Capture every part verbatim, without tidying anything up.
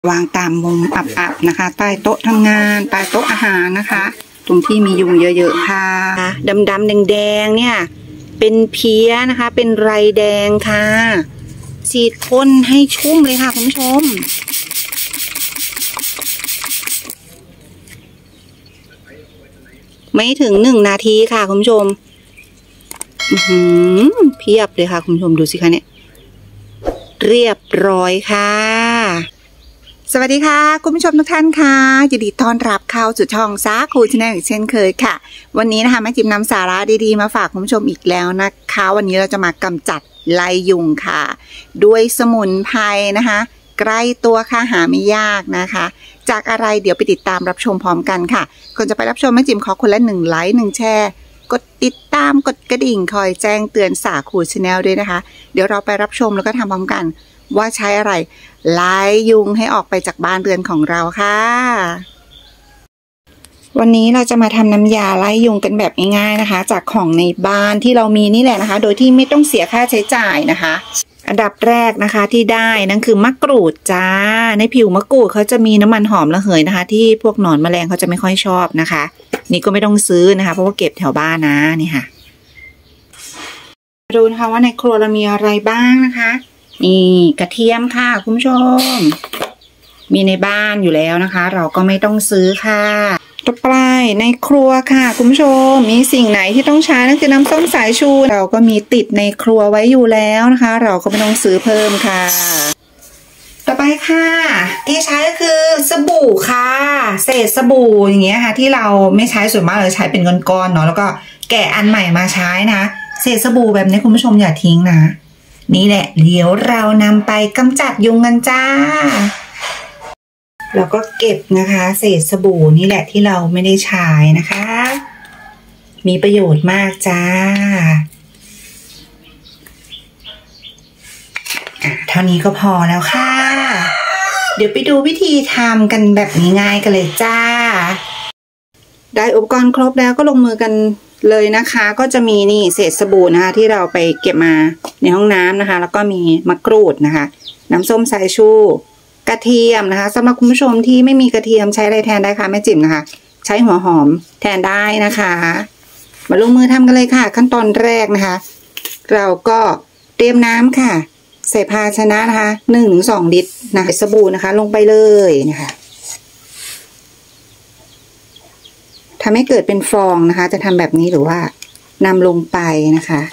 วางตามมุมอับๆนะคะใต้โต๊ะทำงานใต้โต๊ะอาหารนะคะตรงที่มียุงเยอะๆค่ะดำๆแดงๆเนี่ยเป็นเพี้ยนะคะเป็นไรแดงค่ะฉีดพ่นให้ชุ่มเลยค่ะคุณผู้ชมไม่ถึงหนึ่งนาทีค่ะคุณผู้ชมอือหือเพียบเลยค่ะคุณผู้ชมดูสิคะเนี่ยเรียบร้อยค่ะสวัสดีค่ะคุณผู้ชมทุกท่านค่ะยินดีต้อนรับเข้าสู่ช่องสาคูชาแนลอีกเช่นเคยค่ะวันนี้นะคะแม่จิ๋มนำสาระดีๆมาฝากคุณผู้ชมอีกแล้วนะคะวันนี้เราจะมากำจัดไล่ยุงค่ะด้วยสมุนไพรนะคะใกล้ตัวค่ะหาไม่ยากนะคะจากอะไรเดี๋ยวไปติดตามรับชมพร้อมกันค่ะก่อนจะไปรับชมแม่จิ๋มขอคนละหนึ่งไลค์หนึ่งแชร์กดติดตามกดกระดิ่งคอยแจ้งเตือนสาคูชาแนลด้วยนะคะเดี๋ยวเราไปรับชมแล้วก็ทำพร้อมกันว่าใช้อะไรไล่ยุงให้ออกไปจากบ้านเรือนของเราค่ะวันนี้เราจะมาทำน้ำยาไล่ยุงกันแบบง่ายๆนะคะจากของในบ้านที่เรามีนี่แหละนะคะโดยที่ไม่ต้องเสียค่าใช้จ่ายนะคะอันดับแรกนะคะที่ได้นั่นคือมะกรูดจ้าในผิวมะกรูดเขาจะมีน้ำมันหอมระเหยนะคะที่พวกหนอนแมลงเขาจะไม่ค่อยชอบนะคะนี่ก็ไม่ต้องซื้อนะคะเพราะว่าเก็บแถวบ้านนะนี่ค่ะดูนะคะว่าในครัวเรามีอะไรบ้างนะคะนี่กระเทียมค่ะคุณผู้ชมมีในบ้านอยู่แล้วนะคะเราก็ไม่ต้องซื้อค่ะต่อไปในครัวค่ะคุณผู้ชมมีสิ่งไหนที่ต้องใช้นั่นคือน้ำส้มสายชูเราก็มีติดในครัวไว้อยู่แล้วนะคะเราก็ไม่ต้องซื้อเพิ่มค่ะต่อไปค่ะที่ใช้ก็คือสบู่ค่ะเศษสบู่อย่างเงี้ยค่ะที่เราไม่ใช้ส่วนมากเราใช้เป็นก้อนๆเนาะแล้วก็แกะอันใหม่มาใช้นะเศษสบู่แบบนี้คุณผู้ชมอย่าทิ้งนะนี่แหละเดี๋ยวเรานำไปกำจัดยุงกันจ้าแล้วก็เก็บนะคะเศษสบู่นี่แหละที่เราไม่ได้ใช้นะคะมีประโยชน์มากจ้าเท่านี้ก็พอแล้วค่ะเดี๋ยวไปดูวิธีทำกันแบบง่ายๆกันเลยจ้าได้อุปกรณ์ครบแล้วก็ลงมือกันเลยนะคะก็จะมีนี่เศษสบู่นะคะที่เราไปเก็บมาในห้องน้ำนะคะแล้วก็มีมะกรูดนะคะน้ำส้มสายชูกระเทียมนะคะสำหรับคุณผู้ชมที่ไม่มีกระเทียมใช้อะไรแทนได้คะแม่จิ๋มนะคะใช้หัวหอมแทนได้นะคะมาลงมือทำกันเลยค่ะขั้นตอนแรกนะคะเราก็เตรียมน้ำค่ะใส่ภาชนะนะคะหนึ่งถึงสองลิตรนะคะสบู่นะคะลงไปเลยนะคะทำให้เกิดเป็นฟองนะคะจะทำแบบนี้หรือว่านำลงไปนะคะ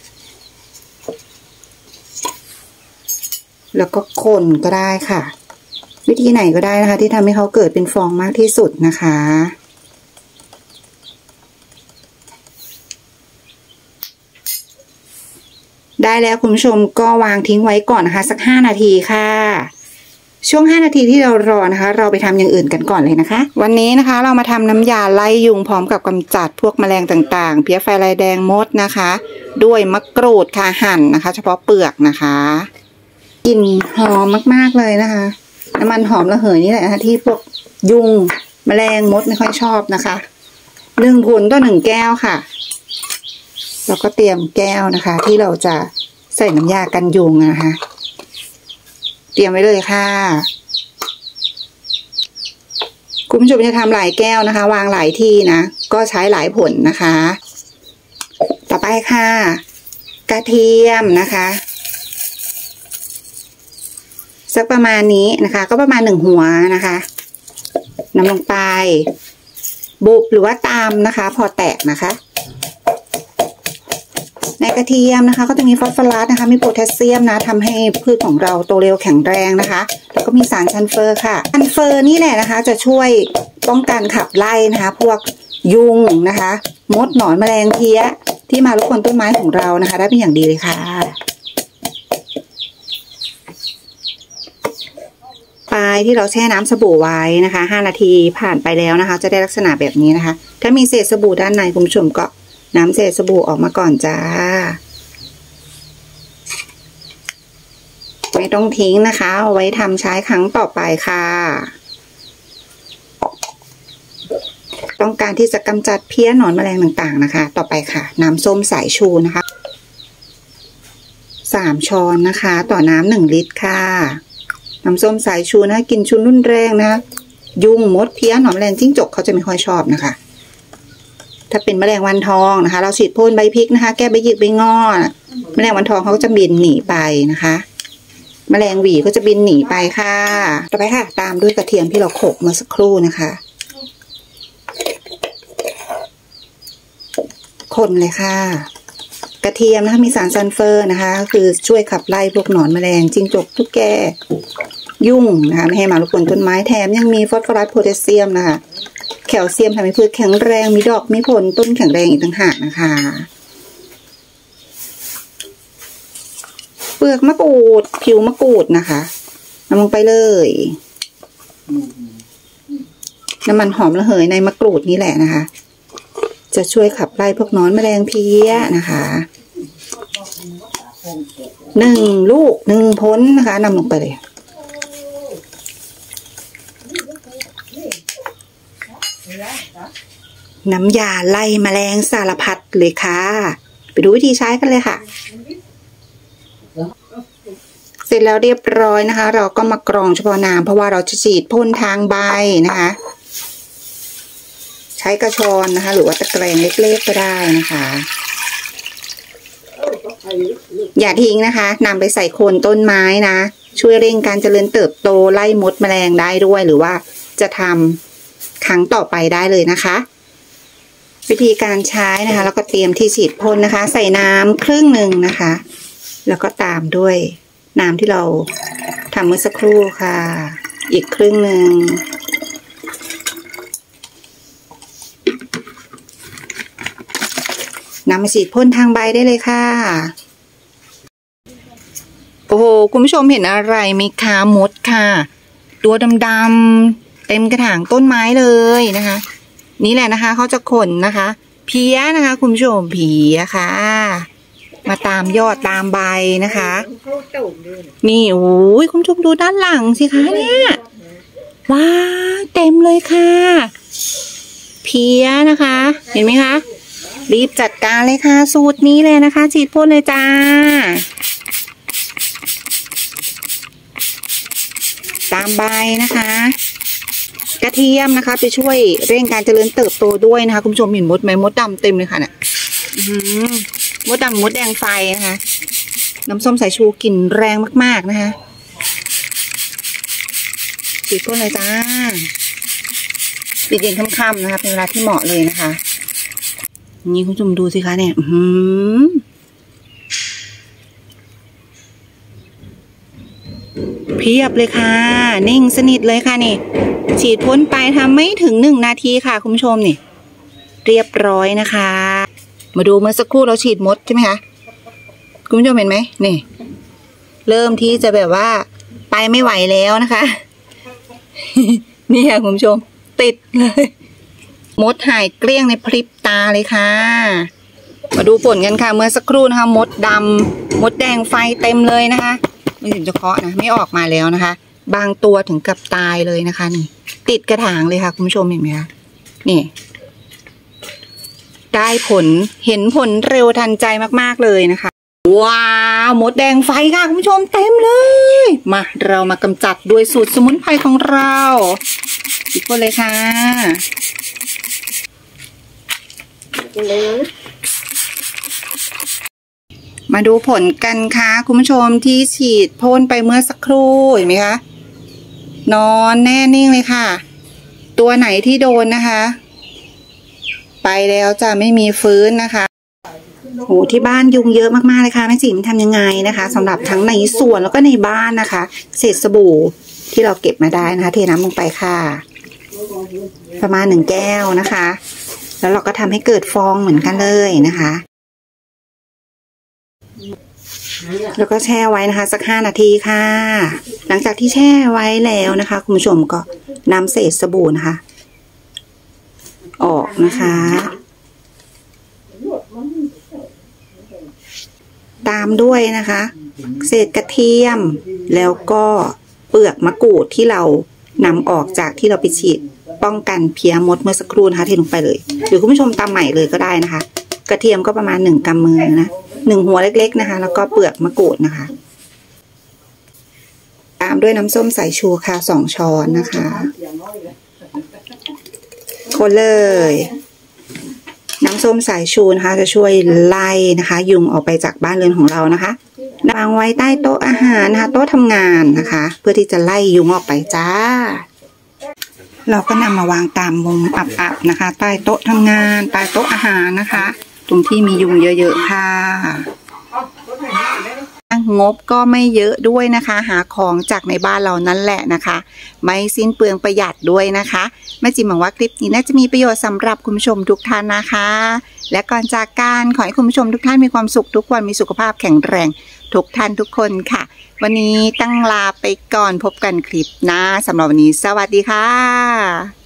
แล้วก็คนก็ได้ค่ะวิธีไหนก็ได้นะคะที่ทำให้เขาเกิดเป็นฟองมากที่สุดนะคะได้แล้วคุณผู้ชมก็วางทิ้งไว้ก่อนนะคะสักห้านาทีค่ะช่วงห้านาทีที่เรารอนะคะเราไปทำอย่างอื่นกันก่อนเลยนะคะวันนี้นะคะเรามาทำน้ำยาไล่ยุงพร้อมกับกำจัดพวกแมลงต่างๆเพี้ยไฟลายแดงมดนะคะด้วยมะกรูดค่ะหั่นนะคะเฉพาะเปลือกนะคะกลิ่นหอมมากๆเลยนะคะน้ำมันหอมระเหยนี่แหละนะคะที่พวกยุงแมลงมดไม่ค่อยชอบนะคะหนึ่งผลต่อหนึ่งแก้วค่ะเราก็เตรียมแก้วนะคะที่เราจะใส่น้ำยากันยุงนะคะเตรียมไว้เลยค่ะคุณผู้ชมจะทำหลายแก้วนะคะวางหลายที่นะก็ใช้หลายผลนะคะต่อไปค่ะกระเทียมนะคะสักประมาณนี้นะคะก็ประมาณหนึ่งหัวนะคะนำลงไปบุบหรือว่าตามนะคะพอแตกนะคะในกระเทียมนะคะก็จะมีฟอสฟอรัสนะคะมีโพแทสเซียมนะทำให้พืชของเราโตเร็วแข็งแรงนะคะแล้วก็มีสารซัลเฟอร์ค่ะซัลเฟอร์นี่แหละนะคะจะช่วยป้องกันขับไล่นะคะพวกยุงนะคะมดหนอนแมลงเพี้ยที่มารบกวนต้นไม้ของเรานะคะได้เป็นอย่างดีเลยค่ะปลายที่เราแช่น้ำสบู่ไว้นะคะห้านาทีผ่านไปแล้วนะคะจะได้ลักษณะแบบนี้นะคะถ้ามีเศษสบู่ด้านในคุณผู้ชมก็น้ำเศษสบู่ออกมาก่อนจ้าไม่ต้องทิ้งนะคะเอาไว้ทำใช้ครั้งต่อไปค่ะต้องการที่จะกำจัดเพี้ยหนอนแมลงต่างๆนะคะต่อไปค่ะน้ำส้มสายชูนะคะสามช้อนนะคะต่อน้ำหนึ่งลิตรค่ะน้ำส้มสายชูนะกินชุนรุนแรงนะยุงมดเพี้ยหนอนแมลงจิ้งจกเขาจะไม่ค่อยชอบนะคะถ้าเป็นแมลงวันทองนะคะเราฉีดพ่นใบพริกนะคะแก้ใบหยิกใบงอแมลงวันทองเขาก็จะบินหนีไปนะคะแมลงหวีก็จะบินหนีไปค่ะต่อไปค่ะตามด้วยกระเทียมที่เราโขลกเมื่อสักครู่นะคะคนเลยค่ะกระเทียมนะคะมีสารซัลเฟอร์นะคะคือช่วยขับไล่พวกหนอนแมลงจิ้งจกตุ๊กแกยุ่งนะคะไม่ให้มารบกวนต้นไม้แถมยังมีฟอสฟอรัสโพแทสเซียมนะคะแคลเซียมทำให้พืชแข็งแรงมีดอกมีผลต้นแข็งแรงอีกต่างหากนะคะเปลือกมะกรูดผิวมะกรูดนะคะนำลงไปเลยน้ำมันหอมระเหยในมะกรูดนี่แหละนะคะจะช่วยขับไล่พวกหนอนแมลงเพี้ยนะคะหนึ่งลูกหนึ่งพ้นนะคะนำลงไปเลยน้ำยาไล่แมลงสารพัดเลยค่ะไปดูวิธีใช้กันเลยค่ะเสร็จแล้วเรียบร้อยนะคะเราก็มากรองเฉพาะน้ำเพราะว่าเราจะฉีดพ่นทางใบนะคะใช้กระชอนนะคะหรือว่าตะแกรงเล็กๆก็ได้นะคะอย่าทิ้งนะคะนำไปใส่โคนต้นไม้นะช่วยเร่งการเจริญเติบโตไล่มดแมลงได้ด้วยหรือว่าจะทำครั้งต่อไปได้เลยนะคะวิธีการใช้นะคะแล้วก็เตรียมที่ฉีดพ่นนะคะใส่น้ำครึ่งหนึ่งนะคะแล้วก็ตามด้วยน้ำที่เราทำเมื่อสักครู่ค่ะอีกครึ่งหนึ่งนำมาฉีดพ่นทางใบได้เลยค่ะโอ้โหคุณผู้ชมเห็นอะไรไหมคะมดค่ะตัวดำๆเต็มกระถางต้นไม้เลยนะคะนี่แหละนะคะเขาจะขนนะคะเพี้ยนะคะคุณผู้ชมเพี้ยค่ะมาตามยอดตามใบนะคะนี่โอ้ยคุณผู้ชมดูด้านหลังสิคะเนี่ยว้าเต็มเลยค่ะเพี้ยนะคะเห็นไหมคะรีบจัดการเลยค่ะสูตรนี้เลยนะคะฉีดพ่นเลยจ้าตามใบนะคะกระเทียมนะคะไปช่วยเร่งการเจริญเติบโตด้วยนะคะคุณผู้ชมเห็นมดไหมมดดำเต็มเลยค่ะเนี่ยมดดำมดแดงไฟนะคะน้ำส้มสายชูกลิ่นแรงมากๆนะคะฉีดพ่นเลยจ้าเย็นๆค่ำๆนะคะเป็นเวลาที่เหมาะเลยนะคะนี่คุณผู้ชมดูสิคะเนี่ยอืมเพียบเลยค่ะนิ่งสนิทเลยค่ะนี่ฉีดพ่นไปทำไม่ถึงหนึ่งนาทีค่ะคุณผู้ชมนี่เรียบร้อยนะคะมาดูเมื่อสักครู่เราฉีดมดใช่ไหมคะคุณผู้ชมเห็นไหมนี่เริ่มที่จะแบบว่าไปไม่ไหวแล้วนะคะ นี่ค่ะคุณผู้ชมติดเลยมดหายเกลี้ยงในพริบตาเลยค่ะมาดูผลกันค่ะเมื่อสักครู่นะคะมดดำมดแดงไฟเต็มเลยนะคะไม่ถึงจะเคาะนะไม่ออกมาแล้วนะคะบางตัวถึงกับตายเลยนะคะนี่ติดกระถางเลยค่ะคุณผู้ชมเห็นไหมคะนี่ได้ผลเห็นผลเร็วทันใจมากๆเลยนะคะว้าวมดแดงไฟค่ะคุณผู้ชมเต็มเลยมาเรามากำจัดด้วยสูตรสมุนไพรของเราอีกคนเลยค่ะมาดูผลกันค่ะคุณผู้ชมที่ฉีดพ่นไปเมื่อสักครู่เห็นไหมคะนอนแน่นิ่งเลยค่ะตัวไหนที่โดนนะคะไปแล้วจะไม่มีฟื้นนะคะโหที่บ้านยุงเยอะมากๆเลยค่ะแม่จิ๋มทำยังไงนะคะสำหรับทั้งในสวนแล้วก็ในบ้านนะคะเศษสบู่ที่เราเก็บมาได้นะคะเทน้ำลงไปค่ะประมาณหนึ่งแก้วนะคะแล้วเราก็ทำให้เกิดฟองเหมือนกันเลยนะคะแล้วก็แช่ไว้นะคะสักห้านาทีค่ะหลังจากที่แช่ไว้แล้วนะคะคุณผู้ชมก็นำเศษสบู่นะคะออกนะคะตามด้วยนะคะเศษกระเทียมแล้วก็เปลือกมะกรูดที่เรานำออกจากที่เราไปฉีดป้องกันเพี้ยมดเมื่อสักครู่นะคะเทลงไปเลยหรือคุณผู้ชมตำใหม่เลยก็ได้นะคะกระเทียมก็ประมาณหนึ่งกำมือนะหนึ่งหัวเล็กๆนะคะแล้วก็เปลือกมะกรูดนะคะตามด้วยน้ำส้มสายชูค่ะสองช้อนนะคะคนเลยน้ำส้มสายชูนะคะจะช่วยไล่นะคะยุงออกไปจากบ้านเรือนของเรานะคะวางไว้ใต้โต๊ะอาหารนะคะโต๊ะทำงานนะคะเพื่อที่จะไล่ยุงออกไปจ้าเราก็นำมาวางตามมุมอับๆนะคะใต้โต๊ะทำงานใต้โต๊ะอาหารนะคะตรงที่มียุงเยอะๆค่ะงบก็ไม่เยอะด้วยนะคะหาของจากในบ้านเรานั่นแหละนะคะไม่สิ้นเปลืองประหยัดด้วยนะคะแม่จิ๋มหวังว่าคลิปนี้น่าจะมีประโยชน์สำหรับคุณผู้ชมทุกท่านนะคะและก่อนจากกันขอให้คุณผู้ชมทุกท่านมีความสุขทุกวันมีสุขภาพแข็งแรงทุกท่านทุกคนค่ะวันนี้ตั้งลาไปก่อนพบกันคลิปหน้าสำหรับวันนี้สวัสดีค่ะ